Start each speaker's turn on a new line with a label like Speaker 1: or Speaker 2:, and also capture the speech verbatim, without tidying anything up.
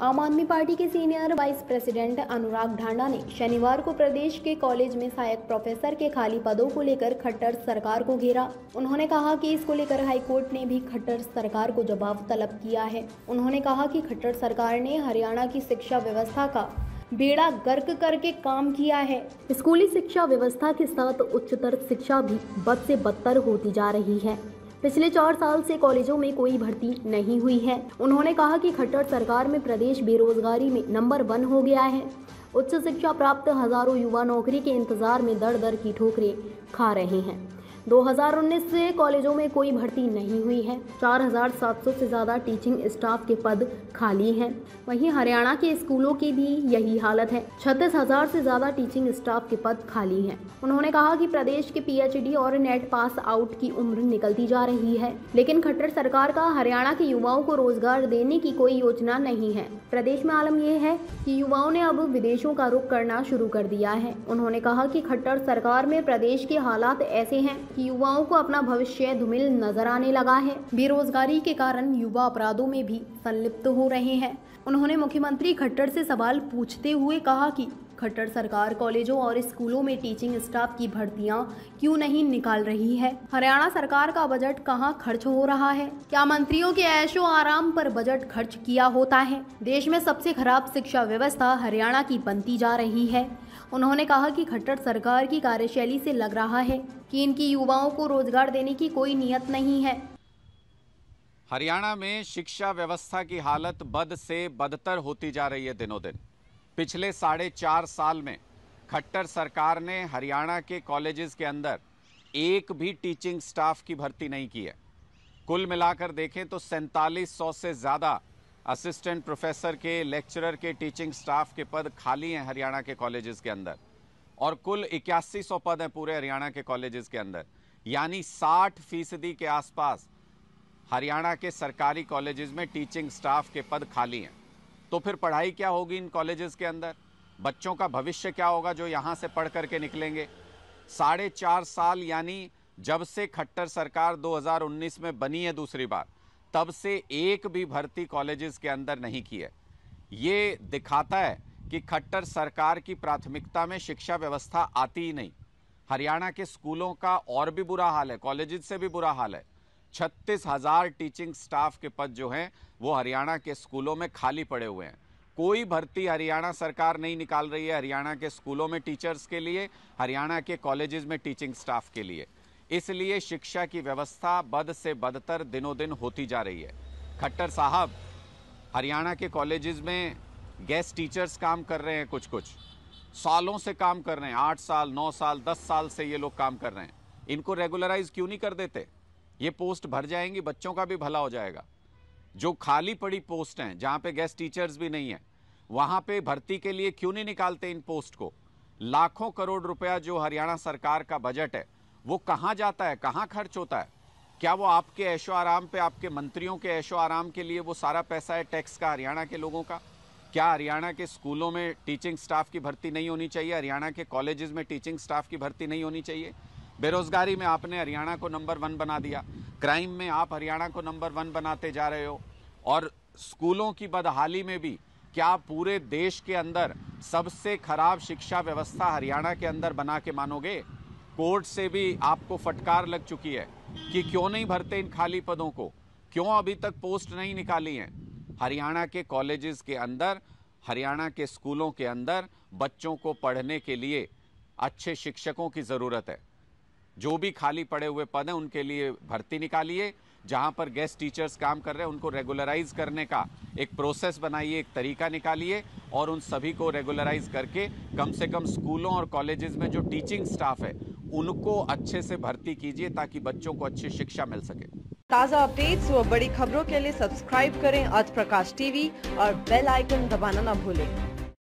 Speaker 1: आम आदमी पार्टी के senior vice president Anurag Dhanda ने शनिवार को प्रदेश के कॉलेज में सहायक प्रोफेसर के खाली पदों को लेकर खट्टर सरकार को घेरा। उन्होंने कहा कि इसको लेकर हाईकोर्ट ने भी खट्टर सरकार को जवाब तलब किया है। उन्होंने कहा कि खट्टर सरकार ने हरियाणा की शिक्षा व्यवस्था का बेड़ा गर्क करके काम किया है। स्कूली शिक्षा व्यवस्था के साथ उच्चतर शिक्षा भी बद से बदतर होती जा रही है। पिछले चार साल से कॉलेजों में कोई भर्ती नहीं हुई है। उन्होंने कहा कि खट्टर सरकार में प्रदेश बेरोजगारी में नंबर वन हो गया है। उच्च शिक्षा प्राप्त हजारों युवा नौकरी के इंतजार में दर दर की ठोकरें खा रहे हैं। दो हज़ार उन्नीस से कॉलेजों में कोई भर्ती नहीं हुई है। चार हज़ार सात सौ से ज़्यादा टीचिंग स्टाफ के पद खाली हैं। वहीं हरियाणा के स्कूलों की भी यही हालत है। छत्तीस हज़ार से ज़्यादा टीचिंग स्टाफ के पद खाली हैं। उन्होंने कहा कि प्रदेश के पीएचडी और नेट पास आउट की उम्र निकलती जा रही है, लेकिन खट्टर सरकार का हरियाणा के युवाओं को रोजगार देने की कोई योजना नहीं है। प्रदेश में आलम यह है कि युवाओं ने अब विदेशों का रुख करना शुरू कर दिया है। उन्होंने कहा कि खट्टर सरकार में प्रदेश के हालात ऐसे हैं कि युवाओं को अपना भविष्य धूमिल नजर आने लगा है। बेरोजगारी के कारण युवा अपराधों में भी संलिप्त हो रहे हैं। उन्होंने मुख्यमंत्री खट्टर से सवाल पूछते हुए कहा कि खट्टर सरकार कॉलेजों और स्कूलों में टीचिंग स्टाफ की भर्तियां क्यों नहीं निकाल रही है? हरियाणा सरकार का बजट कहां खर्च हो रहा है? क्या मंत्रियों के ऐशो आराम पर बजट खर्च किया होता है? देश में सबसे खराब शिक्षा व्यवस्था हरियाणा की बनती जा रही है। उन्होंने कहा कि खट्टर सरकार की कार्यशैली से लग रहा है कि इनकी युवाओं को रोजगार देने की कोई नियत नहीं है।
Speaker 2: हरियाणा में शिक्षा व्यवस्था की हालत बद से बदतर होती जा रही है दिनों दिन। पिछले साढ़े चार साल में खट्टर सरकार ने हरियाणा के कॉलेजेस के अंदर एक भी टीचिंग स्टाफ की भर्ती नहीं की है। कुल मिलाकर देखें तो सैंतालीस सौ से ज़्यादा असिस्टेंट प्रोफेसर के, लेक्चरर के, टीचिंग स्टाफ के पद खाली हैं हरियाणा के कॉलेजेस के अंदर, और कुल इक्यासी सौ पद हैं पूरे हरियाणा के कॉलेजेस के अंदर। यानी साठ फीसदी के आसपास हरियाणा के सरकारी कॉलेजेस में टीचिंग स्टाफ के पद खाली हैं। तो फिर पढ़ाई क्या होगी इन कॉलेजेस के अंदर? बच्चों का भविष्य क्या होगा जो यहाँ से पढ़ करके निकलेंगे? साढ़े चार साल यानी जब से खट्टर सरकार दो हज़ार उन्नीस में बनी है दूसरी बार, तब से एक भी भर्ती कॉलेजेस के अंदर नहीं की है। ये दिखाता है कि खट्टर सरकार की प्राथमिकता में शिक्षा व्यवस्था आती ही नहीं। हरियाणा के स्कूलों का और भी बुरा हाल है, कॉलेजेस से भी बुरा हाल है। छत्तीस हजार टीचिंग स्टाफ के पद जो हैं वो हरियाणा के स्कूलों में खाली पड़े हुए हैं। कोई भर्ती हरियाणा सरकार नहीं निकाल रही है हरियाणा के स्कूलों में टीचर्स के लिए, हरियाणा के कॉलेजेस में टीचिंग स्टाफ के लिए। इसलिए शिक्षा की व्यवस्था बद से बदतर दिनों दिन होती जा रही है। खट्टर साहब हरियाणा के कॉलेजेस में गेस्ट टीचर्स काम कर रहे हैं, कुछ कुछ सालों से काम कर रहे हैं, आठ साल नौ साल दस साल से ये लोग काम कर रहे हैं। इनको रेगुलराइज क्यों नहीं कर देते? ये पोस्ट भर जाएंगी, बच्चों का भी भला हो जाएगा। जो खाली पड़ी पोस्ट हैं जहां पे गेस्ट टीचर्स भी नहीं है, वहां पे भर्ती के लिए क्यों नहीं निकालते इन पोस्ट को? लाखों करोड़ रुपया जो हरियाणा सरकार का बजट है वो कहां जाता है, कहां खर्च होता है? क्या वो आपके ऐशो आराम पे, आपके मंत्रियों के ऐशो आराम के लिए वो सारा पैसा है टैक्स का, हरियाणा के लोगों का? क्या हरियाणा के स्कूलों में टीचिंग स्टाफ की भर्ती नहीं होनी चाहिए? हरियाणा के कॉलेजेस में टीचिंग स्टाफ की भर्ती नहीं होनी चाहिए? बेरोजगारी में आपने हरियाणा को नंबर वन बना दिया, क्राइम में आप हरियाणा को नंबर वन बनाते जा रहे हो, और स्कूलों की बदहाली में भी क्या पूरे देश के अंदर सबसे खराब शिक्षा व्यवस्था हरियाणा के अंदर बना के मानोगे? कोर्ट से भी आपको फटकार लग चुकी है कि क्यों नहीं भरते इन खाली पदों को, क्यों अभी तक पोस्ट नहीं निकाली हैं? हरियाणा के कॉलेजेस के अंदर, हरियाणा के स्कूलों के अंदर बच्चों को पढ़ने के लिए अच्छे शिक्षकों की ज़रूरत है। जो भी खाली पड़े हुए पद हैं उनके लिए भर्ती निकालिए। जहां पर गेस्ट टीचर्स काम कर रहे हैं उनको रेगुलराइज करने का एक प्रोसेस बनाइए, एक तरीका निकालिए, और उन सभी को रेगुलराइज करके कम से कम स्कूलों और कॉलेजेस में जो टीचिंग स्टाफ है उनको अच्छे से भर्ती कीजिए ताकि बच्चों को अच्छी शिक्षा मिल सके।
Speaker 3: ताज़ा अपडेट्स व बड़ी खबरों के लिए सब्सक्राइब करें आज प्रकाश टीवी और बेल आइकन दबाना न भूलें।